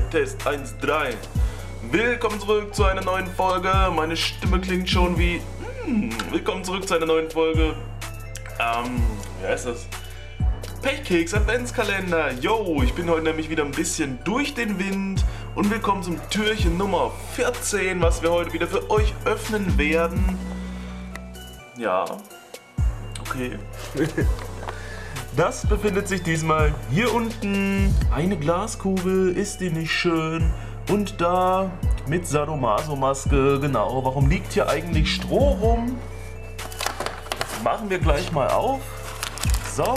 Test 1, 3. Willkommen zurück zu einer neuen Folge. Meine Stimme klingt schon wie... Willkommen zurück zu einer neuen Folge. Wie heißt das? Pechkeks Adventskalender. Yo, ich bin heute nämlich wieder ein bisschen durch den Wind. Und willkommen zum Türchen Nummer 14, was wir heute wieder für euch öffnen werden. Ja, okay. Das befindet sich diesmal hier unten. Eine Glaskugel, ist die nicht schön? Und da mit Sadomaso-Maske, genau. Warum liegt hier eigentlich Stroh rum? Das machen wir gleich mal auf. So.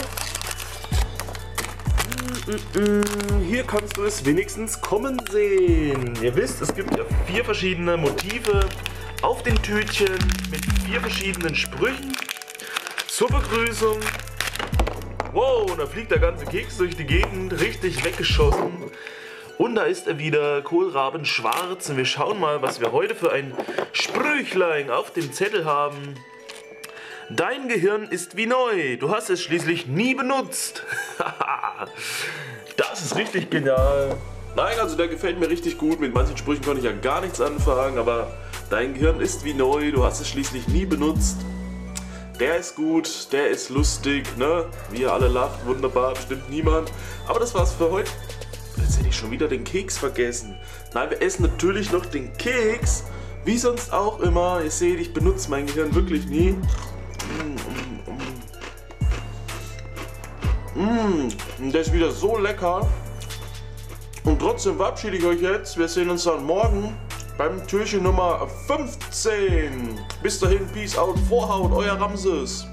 Hier kannst du es wenigstens kommen sehen. Ihr wisst, es gibt ja 4 verschiedene Motive auf den Tütchen mit 4 verschiedenen Sprüchen zur Begrüßung. Wow, da fliegt der ganze Keks durch die Gegend, richtig weggeschossen. Und da ist er wieder, Kohlraben schwarz. Und wir schauen mal, was wir heute für ein Sprüchlein auf dem Zettel haben. Dein Gehirn ist wie neu, du hast es schließlich nie benutzt. Das ist richtig genial. Nein, also der gefällt mir richtig gut. Mit manchen Sprüchen konnte ich ja gar nichts anfangen, aber dein Gehirn ist wie neu, du hast es schließlich nie benutzt. Der ist gut, der ist lustig, ne? Wie ihr alle lacht, wunderbar, bestimmt niemand. Aber das war's für heute. Jetzt hätte ich schon wieder den Keks vergessen. Nein, wir essen natürlich noch den Keks, wie sonst auch immer. Ihr seht, ich benutze mein Gehirn wirklich nie. Der ist wieder so lecker. Und trotzdem verabschiede ich euch jetzt. Wir sehen uns dann morgen beim Türchen Nummer 15. Bis dahin, Peace out, Vorhaut, euer Ramses.